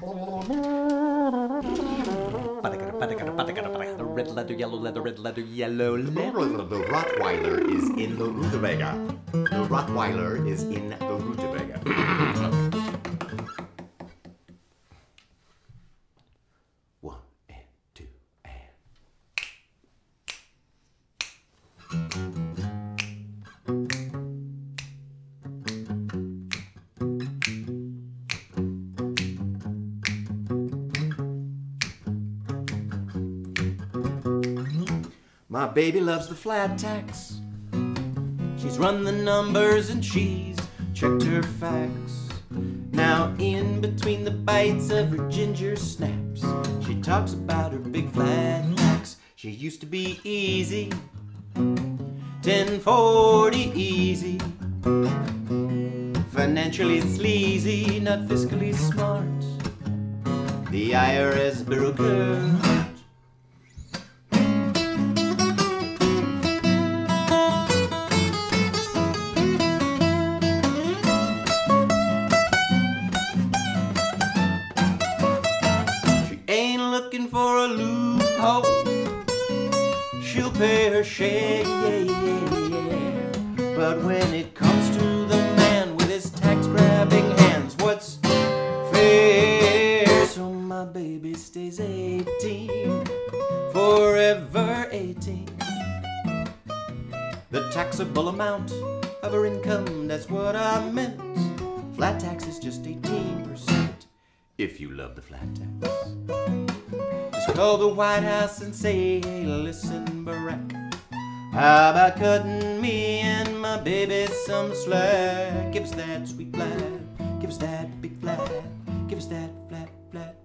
Red leather, yellow leather, red leather, yellow leather. The Rottweiler is in the Rutabaga. The Rottweiler is in the Rutabaga. One and two and. My baby loves the flat tax. She's run the numbers and she's checked her facts. Now in between the bites of her ginger snaps, she talks about her big flat tax. She used to be easy, 1040 easy, financially sleazy, not fiscally smart. The IRS bureaucrat. Looking for a loophole, she'll pay her share, but when it comes to the man with his tax-grabbing hands, what's fair? So my baby stays 18, forever 18. The taxable amount of her income, that's what I meant. Flat tax is just 18%, if you love the flat tax. Call the White House and say, hey, listen, Barack, how about cutting me and my baby some slack? Give us that sweet flat, give us that big flat, give us that flat, flat.